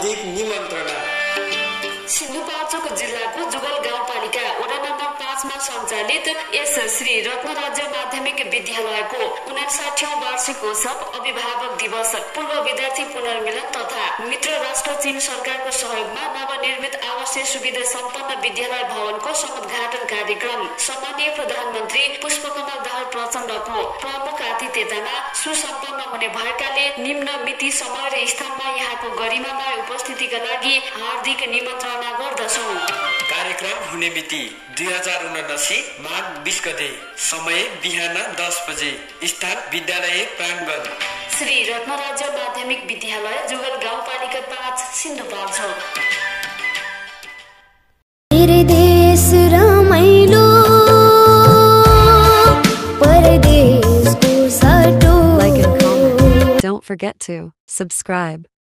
हार्दिक निमन्त्रणा। सिन्धुपाल्चोक जिल्लाको जुगल गाउँपालिका वडा नम्बर 5 मा सञ्चालित यस श्री रत्न राज्य माध्यमिक विद्यालयको 59औं वार्षिक उत्सव, अभिभावक दिवस, पूर्व विद्यार्थी पुनर्मिलन तथा मित्र राष्ट्र चीन सरकारको सहयोगमा नवनिर्मित आवासीय सुविधा सम्पन्न विद्यालय भवनको समुद्घाटन कार्यक्रम सम्माननीय प्रधानमन्त्री पुष्पकमल दाहाल प्रचण्डको प्रमुख आतिथ्यतामा सुसम्पन्न हुने भएकाले निम्न मिति, समय र स्थानमा यहाँको गरिमामय उपस्थितिका लागि हार्दिक निमन्त्रणा गर्दछौं। कार्यक्रम हुने मिति 2079 माघ 20 गते, समय बिहान 10 बजे, स्थान विद्यालय प्राङ्गण, श्री रत्न राज्य माध्यमिक विद्यालय, जुगल गाउँपालिका 5, सिन्धुपाल्चोक। मेरे देश रमाइलो परदेश को साटो। Don't forget to subscribe.